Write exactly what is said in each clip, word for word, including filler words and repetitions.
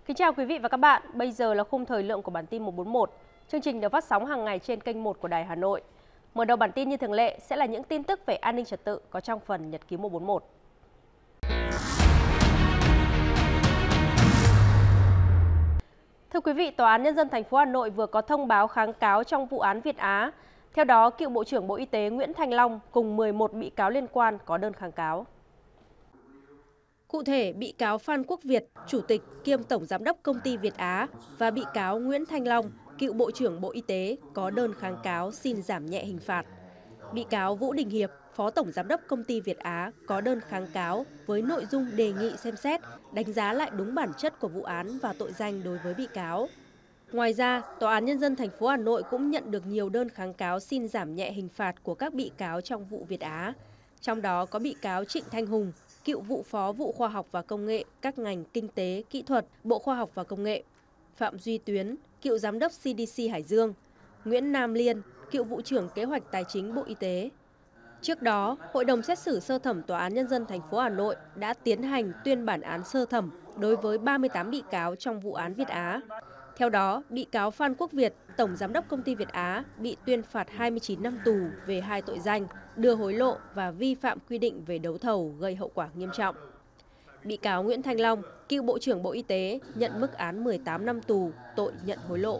Kính chào quý vị và các bạn, bây giờ là khung thời lượng của bản tin một bốn một. Chương trình được phát sóng hàng ngày trên kênh một của Đài Hà Nội. Mở đầu bản tin như thường lệ sẽ là những tin tức về an ninh trật tự có trong phần Nhật ký một bốn một. Thưa quý vị, Tòa án Nhân dân thành phố Hà Nội vừa có thông báo kháng cáo trong vụ án Việt Á. Theo đó, cựu Bộ trưởng Bộ Y tế Nguyễn Thanh Long cùng mười một bị cáo liên quan có đơn kháng cáo. Cụ thể, bị cáo Phan Quốc Việt, Chủ tịch kiêm Tổng Giám đốc Công ty Việt Á và bị cáo Nguyễn Thanh Long, cựu Bộ trưởng Bộ Y tế có đơn kháng cáo xin giảm nhẹ hình phạt. Bị cáo Vũ Đình Hiệp, Phó Tổng Giám đốc Công ty Việt Á có đơn kháng cáo với nội dung đề nghị xem xét, đánh giá lại đúng bản chất của vụ án và tội danh đối với bị cáo. Ngoài ra, Tòa án Nhân dân thành phố Hà Nội cũng nhận được nhiều đơn kháng cáo xin giảm nhẹ hình phạt của các bị cáo trong vụ Việt Á. Trong đó có bị cáo Trịnh Thanh Hùng, cựu vụ phó vụ khoa học và công nghệ các ngành kinh tế, kỹ thuật, Bộ Khoa học và Công nghệ, Phạm Duy Tuyến, cựu giám đốc xê đê xê Hải Dương, Nguyễn Nam Liên, cựu vụ trưởng kế hoạch tài chính Bộ Y tế. Trước đó, Hội đồng xét xử sơ thẩm Tòa án Nhân dân thành phố Hà Nội đã tiến hành tuyên bản án sơ thẩm đối với ba mươi tám bị cáo trong vụ án Việt Á. Theo đó, bị cáo Phan Quốc Việt, Tổng Giám đốc Công ty Việt Á bị tuyên phạt hai mươi chín năm tù về hai tội danh đưa hối lộ và vi phạm quy định về đấu thầu gây hậu quả nghiêm trọng. Bị cáo Nguyễn Thanh Long, cựu Bộ trưởng Bộ Y tế nhận mức án mười tám năm tù tội nhận hối lộ.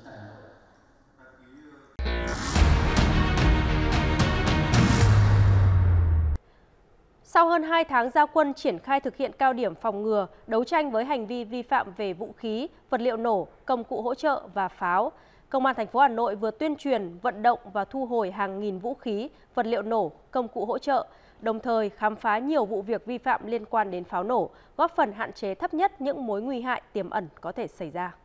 Sau hơn hai tháng ra quân triển khai thực hiện cao điểm phòng ngừa, đấu tranh với hành vi vi phạm về vũ khí, vật liệu nổ, công cụ hỗ trợ và pháo, Công an thành phố Hà Nội vừa tuyên truyền, vận động và thu hồi hàng nghìn vũ khí, vật liệu nổ, công cụ hỗ trợ, đồng thời khám phá nhiều vụ việc vi phạm liên quan đến pháo nổ, góp phần hạn chế thấp nhất những mối nguy hại tiềm ẩn có thể xảy ra.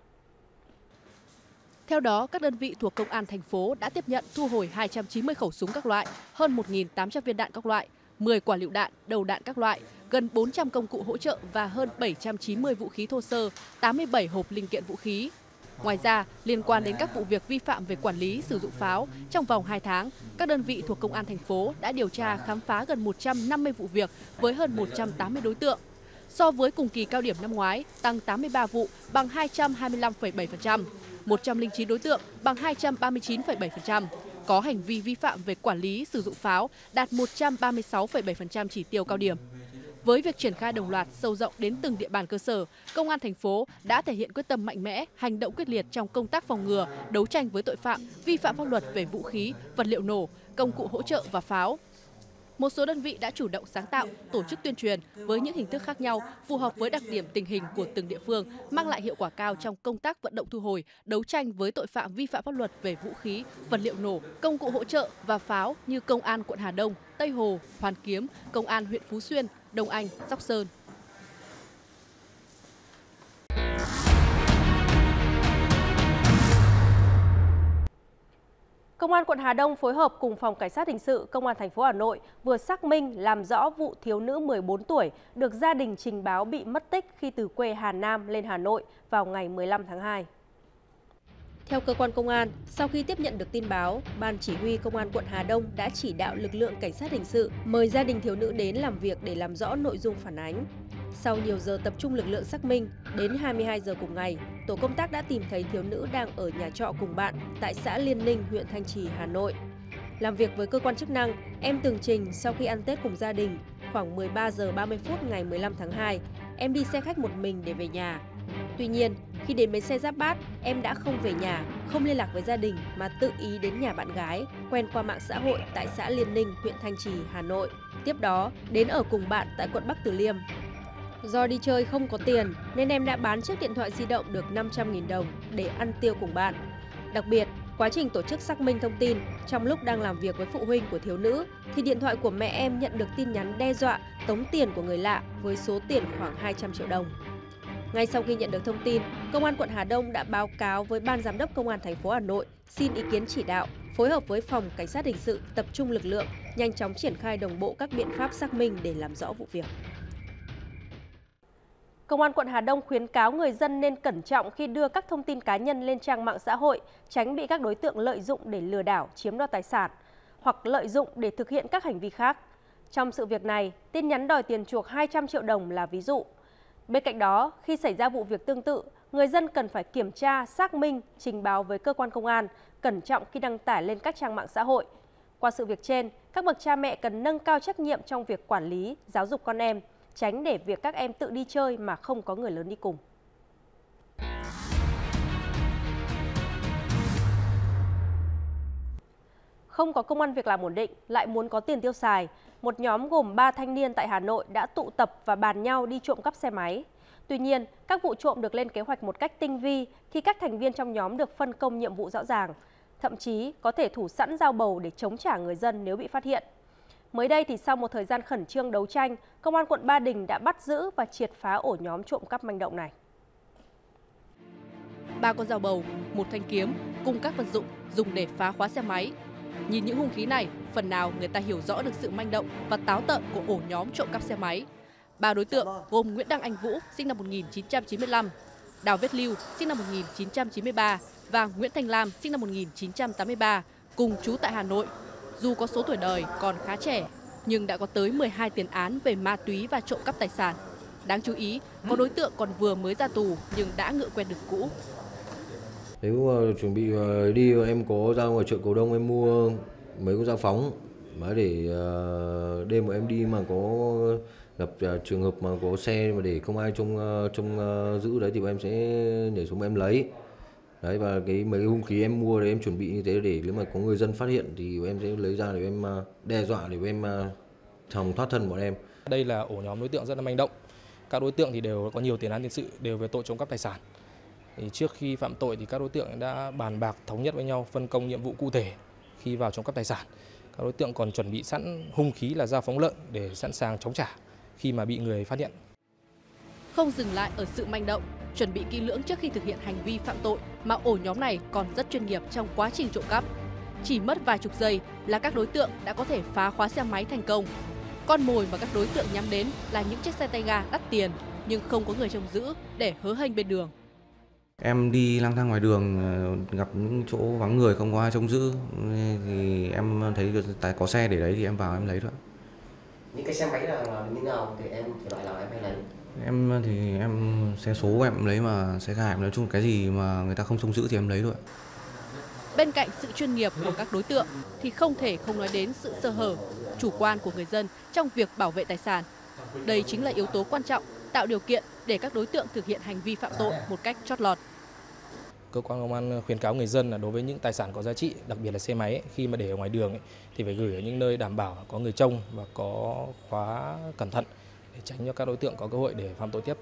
Theo đó, các đơn vị thuộc Công an thành phố đã tiếp nhận thu hồi hai trăm chín mươi khẩu súng các loại, hơn một nghìn tám trăm viên đạn các loại, mười quả lựu đạn, đầu đạn các loại, gần bốn trăm công cụ hỗ trợ và hơn bảy trăm chín mươi vũ khí thô sơ, tám mươi bảy hộp linh kiện vũ khí. Ngoài ra, liên quan đến các vụ việc vi phạm về quản lý sử dụng pháo, trong vòng hai tháng, các đơn vị thuộc Công an thành phố đã điều tra khám phá gần một trăm năm mươi vụ việc với hơn một trăm tám mươi đối tượng. So với cùng kỳ cao điểm năm ngoái, tăng tám mươi ba vụ bằng hai trăm hai mươi lăm phẩy bảy phần trăm, một trăm lẻ chín đối tượng bằng hai trăm ba mươi chín phẩy bảy phần trăm. Có hành vi vi phạm về quản lý sử dụng pháo đạt một trăm ba mươi sáu phẩy bảy phần trăm chỉ tiêu cao điểm. Với việc triển khai đồng loạt sâu rộng đến từng địa bàn cơ sở, Công an thành phố đã thể hiện quyết tâm mạnh mẽ, hành động quyết liệt trong công tác phòng ngừa, đấu tranh với tội phạm, vi phạm pháp luật về vũ khí, vật liệu nổ, công cụ hỗ trợ và pháo. Một số đơn vị đã chủ động sáng tạo, tổ chức tuyên truyền với những hình thức khác nhau, phù hợp với đặc điểm tình hình của từng địa phương, mang lại hiệu quả cao trong công tác vận động thu hồi, đấu tranh với tội phạm vi phạm pháp luật về vũ khí, vật liệu nổ, công cụ hỗ trợ và pháo như Công an quận Hà Đông, Tây Hồ, Hoàn Kiếm, Công an huyện Phú Xuyên, Đông Anh, Sóc Sơn. Công an quận Hà Đông phối hợp cùng Phòng Cảnh sát Hình sự Công an thành phố Hà Nội vừa xác minh làm rõ vụ thiếu nữ mười bốn tuổi được gia đình trình báo bị mất tích khi từ quê Hà Nam lên Hà Nội vào ngày mười lăm tháng hai. Theo cơ quan công an, sau khi tiếp nhận được tin báo, Ban Chỉ huy Công an quận Hà Đông đã chỉ đạo lực lượng Cảnh sát Hình sự mời gia đình thiếu nữ đến làm việc để làm rõ nội dung phản ánh. Sau nhiều giờ tập trung lực lượng xác minh, đến hai mươi hai giờ cùng ngày, tổ công tác đã tìm thấy thiếu nữ đang ở nhà trọ cùng bạn tại xã Liên Ninh, huyện Thanh Trì, Hà Nội. Làm việc với cơ quan chức năng, em tường trình sau khi ăn Tết cùng gia đình, khoảng mười ba giờ ba mươi phút ngày mười lăm tháng hai, em đi xe khách một mình để về nhà. Tuy nhiên, khi đến bến xe Giáp Bát, em đã không về nhà, không liên lạc với gia đình mà tự ý đến nhà bạn gái, quen qua mạng xã hội tại xã Liên Ninh, huyện Thanh Trì, Hà Nội. Tiếp đó, đến ở cùng bạn tại quận Bắc Từ Liêm. Do đi chơi không có tiền nên em đã bán chiếc điện thoại di động được năm trăm nghìn đồng để ăn tiêu cùng bạn. Đặc biệt, quá trình tổ chức xác minh thông tin, trong lúc đang làm việc với phụ huynh của thiếu nữ thì điện thoại của mẹ em nhận được tin nhắn đe dọa tống tiền của người lạ với số tiền khoảng hai trăm triệu đồng. Ngay sau khi nhận được thông tin, Công an quận Hà Đông đã báo cáo với Ban Giám đốc Công an thành phố Hà Nội xin ý kiến chỉ đạo, phối hợp với Phòng Cảnh sát Hình sự tập trung lực lượng, nhanh chóng triển khai đồng bộ các biện pháp xác minh để làm rõ vụ việc. Công an quận Hà Đông khuyến cáo người dân nên cẩn trọng khi đưa các thông tin cá nhân lên trang mạng xã hội, tránh bị các đối tượng lợi dụng để lừa đảo, chiếm đoạt tài sản hoặc lợi dụng để thực hiện các hành vi khác. Trong sự việc này, tin nhắn đòi tiền chuộc hai trăm triệu đồng là ví dụ. Bên cạnh đó, khi xảy ra vụ việc tương tự, người dân cần phải kiểm tra, xác minh, trình báo với cơ quan công an, cẩn trọng khi đăng tải lên các trang mạng xã hội. Qua sự việc trên, các bậc cha mẹ cần nâng cao trách nhiệm trong việc quản lý, giáo dục con em, tránh để việc các em tự đi chơi mà không có người lớn đi cùng. Không có công ăn việc làm ổn định, lại muốn có tiền tiêu xài, một nhóm gồm ba thanh niên tại Hà Nội đã tụ tập và bàn nhau đi trộm cắp xe máy. Tuy nhiên, các vụ trộm được lên kế hoạch một cách tinh vi khi các thành viên trong nhóm được phân công nhiệm vụ rõ ràng. Thậm chí có thể thủ sẵn dao bầu để chống trả người dân nếu bị phát hiện. Mới đây thì sau một thời gian khẩn trương đấu tranh, Công an quận Ba Đình đã bắt giữ và triệt phá ổ nhóm trộm cắp manh động này. Ba con dao bầu, một thanh kiếm cùng các vật dụng dùng để phá khóa xe máy. Nhìn những hung khí này, phần nào người ta hiểu rõ được sự manh động và táo tợn của ổ nhóm trộm cắp xe máy. Ba đối tượng gồm Nguyễn Đăng Anh Vũ, sinh năm một nghìn chín trăm chín mươi lăm, Đào Viết Lưu, sinh năm một nghìn chín trăm chín mươi ba và Nguyễn Thành Lam, sinh năm một nghìn chín trăm tám mươi ba, cùng trú tại Hà Nội. Dù có số tuổi đời còn khá trẻ, nhưng đã có tới mười hai tiền án về ma túy và trộm cắp tài sản. Đáng chú ý, có đối tượng còn vừa mới ra tù nhưng đã ngựa quen đường cũ. Nếu uh, chuẩn bị uh, đi, em có ra ngoài chợ Cầu Đông em mua mấy con dao phóng để uh, đêm mà em đi mà có gặp uh, trường hợp mà có xe mà để không ai trông uh, trông uh, giữ đấy thì em sẽ nhảy xuống em lấy. Đấy, và cái mấy cái hung khí em mua đấy em chuẩn bị như thế để nếu mà có người dân phát hiện thì em sẽ lấy ra để em uh, đe dọa để em uh, hòng thoát thân bọn em. Đây là ổ nhóm đối tượng rất là manh động. Các đối tượng thì đều có nhiều tiền án tiền sự, đều về tội trộm cắp tài sản. Thì trước khi phạm tội thì các đối tượng đã bàn bạc thống nhất với nhau phân công nhiệm vụ cụ thể khi vào trộm cắp tài sản. Các đối tượng còn chuẩn bị sẵn hung khí là dao phóng lợn để sẵn sàng chống trả khi mà bị người phát hiện. Không dừng lại ở sự manh động, chuẩn bị kỹ lưỡng trước khi thực hiện hành vi phạm tội mà ổ nhóm này còn rất chuyên nghiệp trong quá trình trộm cắp. Chỉ mất vài chục giây là các đối tượng đã có thể phá khóa xe máy thành công. Con mồi mà các đối tượng nhắm đến là những chiếc xe tay ga đắt tiền nhưng không có người trông giữ để hớ hênh bên đường. Em đi lang thang ngoài đường gặp những chỗ vắng người không có ai trông giữ thì em thấy có xe để đấy thì em vào em lấy thôi. Những cái xe máy là như nào thì em thể loại nào em hay lấy? Em thì em xe số em lấy, mà xe ga em nói chung cái gì mà người ta không trông giữ thì em lấy thôi. Bên cạnh sự chuyên nghiệp của các đối tượng thì không thể không nói đến sự sơ hở, chủ quan của người dân trong việc bảo vệ tài sản. Đây chính là yếu tố quan trọng tạo điều kiện để các đối tượng thực hiện hành vi phạm tội một cách chót lọt. Cơ quan công an khuyến cáo người dân là đối với những tài sản có giá trị, đặc biệt là xe máy ấy, khi mà để ở ngoài đường ấy, thì phải gửi ở những nơi đảm bảo có người trông và có khóa cẩn thận để tránh cho các đối tượng có cơ hội để phạm tội tiếp.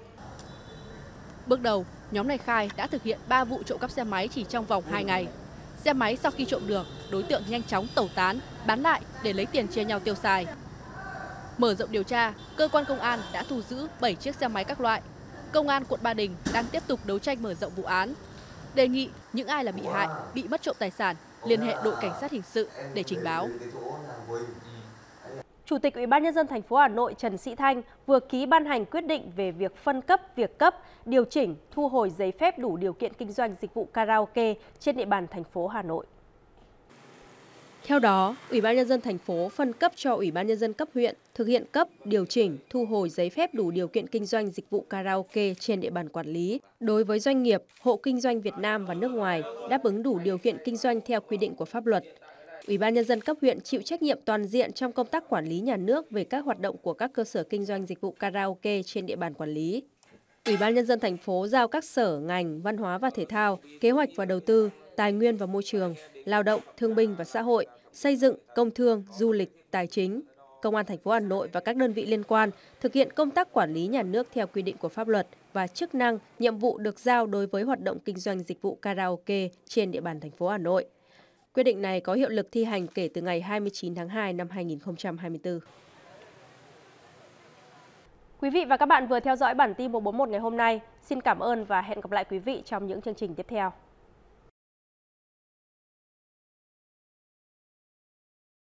Bước đầu, nhóm này khai đã thực hiện ba vụ trộm cắp xe máy chỉ trong vòng hai ngày. Xe máy sau khi trộm được, đối tượng nhanh chóng tẩu tán, bán lại để lấy tiền chia nhau tiêu xài. Mở rộng điều tra, cơ quan công an đã thu giữ bảy chiếc xe máy các loại. Công an quận Ba Đình đang tiếp tục đấu tranh mở rộng vụ án. Đề nghị những ai là bị hại, bị mất trộm tài sản liên hệ đội cảnh sát hình sự để trình báo. Chủ tịch Ủy ban Nhân dân thành phố Hà Nội Trần Sĩ Thanh vừa ký ban hành quyết định về việc phân cấp, việc cấp, điều chỉnh, thu hồi giấy phép đủ điều kiện kinh doanh dịch vụ karaoke trên địa bàn thành phố Hà Nội. Theo đó, Ủy ban Nhân dân thành phố phân cấp cho Ủy ban Nhân dân cấp huyện thực hiện cấp, điều chỉnh, thu hồi giấy phép đủ điều kiện kinh doanh dịch vụ karaoke trên địa bàn quản lý đối với doanh nghiệp, hộ kinh doanh Việt Nam và nước ngoài đáp ứng đủ điều kiện kinh doanh theo quy định của pháp luật. Ủy ban Nhân dân cấp huyện chịu trách nhiệm toàn diện trong công tác quản lý nhà nước về các hoạt động của các cơ sở kinh doanh dịch vụ karaoke trên địa bàn quản lý. Ủy ban Nhân dân thành phố giao các sở, ngành, văn hóa và thể thao, kế hoạch và đầu tư, tài nguyên và môi trường, lao động, thương binh và xã hội, xây dựng, công thương, du lịch, tài chính, Công an thành phố Hà Nội và các đơn vị liên quan thực hiện công tác quản lý nhà nước theo quy định của pháp luật và chức năng, nhiệm vụ được giao đối với hoạt động kinh doanh dịch vụ karaoke trên địa bàn thành phố Hà Nội. Quyết định này có hiệu lực thi hành kể từ ngày hai mươi chín tháng hai năm hai nghìn không trăm hai mươi tư. Quý vị và các bạn vừa theo dõi bản tin một bốn một ngày hôm nay. Xin cảm ơn và hẹn gặp lại quý vị trong những chương trình tiếp theo.